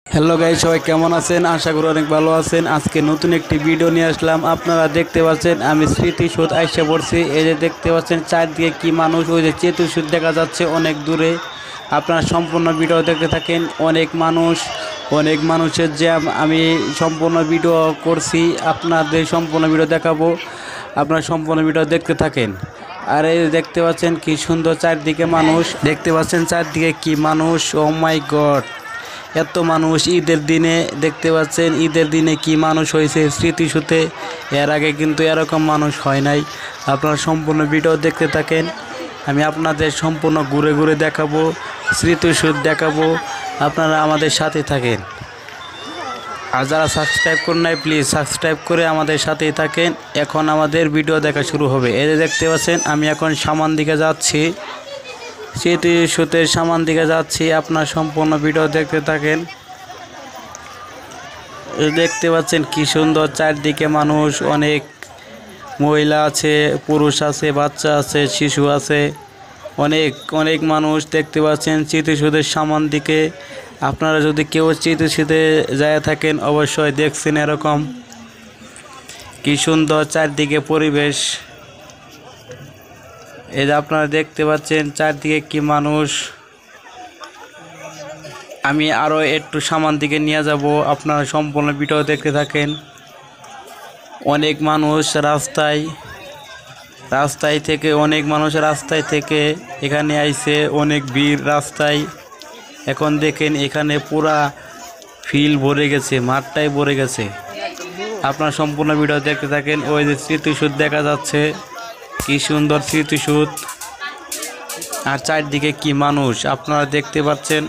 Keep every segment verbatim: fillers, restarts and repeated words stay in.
Hello guys, সবাই কেমন আছেন? আশা করি অনেক ভালো আছেন। আজকে নতুন একটি ভিডিও নিয়ে আসলাম। আপনারা দেখতে পাচ্ছেন আমি স্মৃতিসৌধ আইসা পড়ছি। এই যে দেখতে পাচ্ছেন চারদিকে কি মানুষ, ওই যে চেতুসুদ দেখা যাচ্ছে অনেক দূরে। আপনারা সম্পূর্ণ ভিডিও দেখতে থাকেন। অনেক মানুষ, অনেক মানুষের জ্যাম। আমি সম্পূর্ণ ভিডিও করছি, আপনাদের সম্পূর্ণ ভিডিও দেখাবো। আপনারা সম্পূর্ণ ভিডিও দেখতে থাকেন। আর এই দেখতে পাচ্ছেন কি সুন্দর চারদিকে মানুষ, দেখতে পাচ্ছেন চারদিকে কি মানুষ। ও মাই গড, এত মানুষ ঈদের দিনে দেখতে পাচ্ছেন। ঈদের দিনে কি মানুষ হয়েছে স্মৃতিসৌধে, এর আগে কিন্তু এরকম মানুষ হয় নাই। আপনারা সম্পূর্ণ ভিডিও দেখতে থাকেন। আমি আপনাদের সম্পূর্ণ ঘুরে ঘুরে দেখাবো, স্মৃতিসৌধ দেখাবো। আপনারা আমাদের সাথে থাকেন। আর যারা সাবস্ক্রাইব করেন নাই, প্লিজ সাবস্ক্রাইব করে আমাদের সাথেই থাকেন। এখন আমাদের ভিডিও দেখা শুরু হবে। এই যে দেখতে পাচ্ছেন আমি এখন সামান দিকে যাচ্ছি, স্মৃতিসৌধের সামান দিকে যাচ্ছি। আপনার সম্পূর্ণ ভিডিও দেখতে থাকেন। দেখতে পাচ্ছেন কি সুন্দর চারদিকে মানুষ, অনেক মহিলা আছে, পুরুষ আছে, বাচ্চা আছে, শিশু আছে, অনেক অনেক মানুষ দেখতে পাচ্ছেন স্মৃতিসৌধের সামান দিকে। আপনারা যদি কেউ স্মৃতিসৌধে যায় থাকেন অবশ্যই দেখছেন এরকম কি সুন্দর চারদিকে পরিবেশ। এই যে আপনারা দেখতে পাচ্ছেন চারদিকে কি মানুষ। আমি আরও একটু সামান দিকে নিয়ে যাব, আপনারা সম্পূর্ণ ভিডিও দেখতে থাকেন। অনেক মানুষ রাস্তায়, রাস্তায় থেকে অনেক মানুষ রাস্তায় থেকে এখানে আইছে, অনেক ভিড় রাস্তায়। এখন দেখেন এখানে পুরা ফিল্ড ভরে গেছে, মাঠটাই ভরে গেছে। আপনারা সম্পূর্ণ ভিডিও দেখতে থাকেন। ওই যে স্মৃতিসৌধ দেখা যাচ্ছে, কি সুন্দর স্মৃতিসৌধ। আর চারদিকে কি মানুষ আপনারা দেখতে পাচ্ছেন,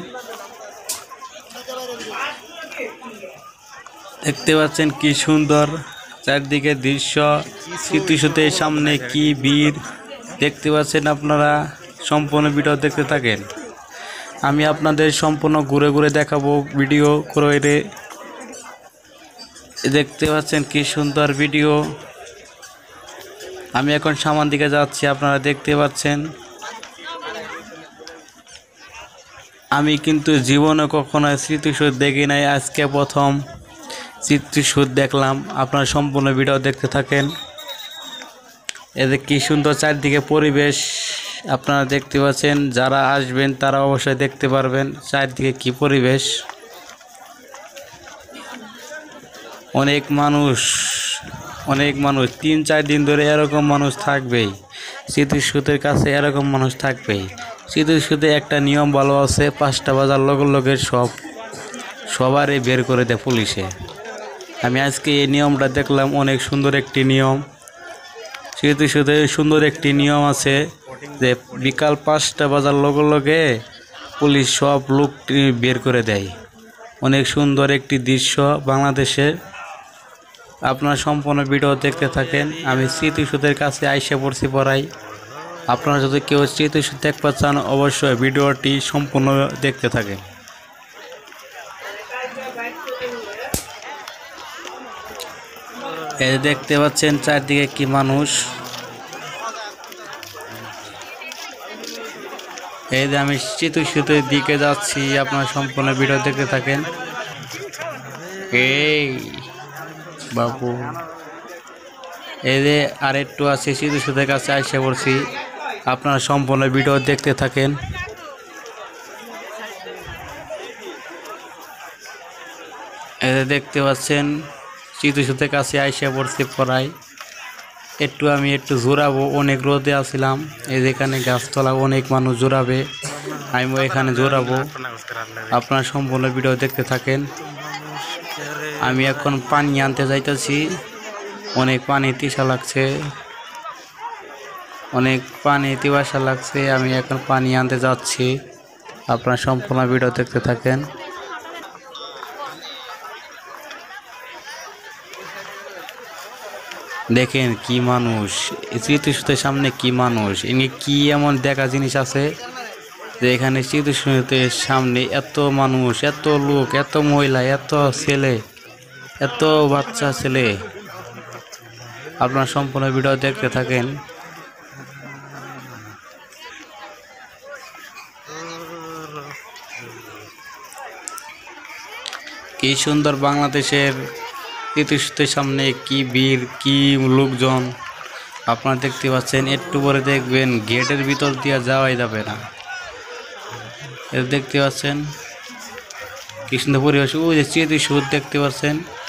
দেখতে পাচ্ছেন কি সুন্দর চারদিকে দৃশ্য। স্মৃতিসৌধের সামনে কি ভিড় দেখতে পাচ্ছেন আপনারা। সম্পূর্ণ ভিডিও দেখতে থাকেন। আমি আপনাদের সম্পূর্ণ ঘুরে ঘুরে দেখাবো ভিডিও করে। দেখতে পাচ্ছেন কি সুন্দর ভিডিও। আমি এখন সামন দিকে যাচ্ছি, আপনারা দেখতে পাচ্ছেন। আমি কিন্তু জীবনে কখনো স্মৃতিসৌধ দেখি নাই, আজকে প্রথম স্মৃতিসৌধ দেখলাম। আপনারা সম্পূর্ণ ভিডিও দেখতে থাকেন। এদের কি সুন্দর চারদিকে পরিবেশ আপনারা দেখতে পাচ্ছেন। যারা আসবেন তারা অবশ্যই দেখতে পারবেন চারদিকে কি পরিবেশ। অনেক মানুষ, অনেক মানুষ, তিন চার দিন ধরে এরকম মানুষ থাকবেই। স্মৃতিসৌধের কাছে এরকম মানুষ থাকবেই। স্মৃতিসৌধে একটা নিয়ম ভালো আছে, পাঁচটা বাজার লগে লগে সব সবারই বের করে দেয় পুলিশে। আমি আজকে এই নিয়মটা দেখলাম, অনেক সুন্দর একটি নিয়ম। স্মৃতিসৌধে সুন্দর একটি নিয়ম আছে যে বিকাল পাঁচটা বাজার লগে লগে পুলিশ সব লোক বের করে দেয়। অনেক সুন্দর একটি দৃশ্য বাংলাদেশের। আপনারা সম্পূর্ণ ভিডিও দেখতে থাকেন। আমি স্মৃতিসৌধের কাছে আইসা পড়ছি পড়াই। আপনারা যদি কেউ স্মৃতিসৌধ দেখতে চান অবশ্যই ভিডিওটি সম্পূর্ণ দেখতে থাকেন। এই দেখতে পাচ্ছেন চারদিকে কি মানুষ। এই যে আমি স্মৃতিসৌধের দিকে যাচ্ছি, আপনারা সম্পূর্ণ ভিডিও দেখতে থাকেন। এই বাবু, এই যে আর একটু আছে স্মৃতিসৌধের কাছে আইসা পড়ছি, আপনারা সম্পূর্ণ ভিডিও দেখতে থাকেন। এই যে দেখতে পাচ্ছেন স্মৃতিসৌধের কাছে আইসা পড়ছি পড়াই। একটু আমি একটু জোরাবো, অনেক রোদে আসছিলাম। এই যেখানে গাছতলা, অনেক মানুষ জোরাবে, আমিও এখানে জোরাবো। আপনারা সম্পূর্ণ ভিডিও দেখতে থাকেন। আমি এখন পানি আনতে যাইতেছি, অনেক পানি তৃষা লাগছে, অনেক পানি পিপাসা লাগছে। আমি এখন পানি আনতে যাচ্ছি, আপনারা সম্পূর্ণ ভিডিও দেখতে থাকেন। দেখেন কি মানুষ, স্মৃতিসৌধের সামনে কি মানুষ। এনে কি এমন দেখা জিনিস আছে যে এখানে স্মৃতিসৌধের সামনে এত মানুষ, এত লোক, এত মহিলা, এত ছেলে, এত বাচ্চা ছেলে। আপনারা সম্পূর্ণ ভিডিও দেখতে থাকেন। কি সুন্দর বাংলাদেশের স্মৃতিসৌধের সামনে কি ভিড়, কি লোকজন আপনারা দেখতে পাচ্ছেন। একটু পরে দেখবেন গেটের ভিতর দিয়ে যাওয়াই যাবে না। এটা দেখতে পাচ্ছেন কি সুন্দর পরিবেশ। ওই যে স্মৃতিসৌধ দেখতে পাচ্ছেন।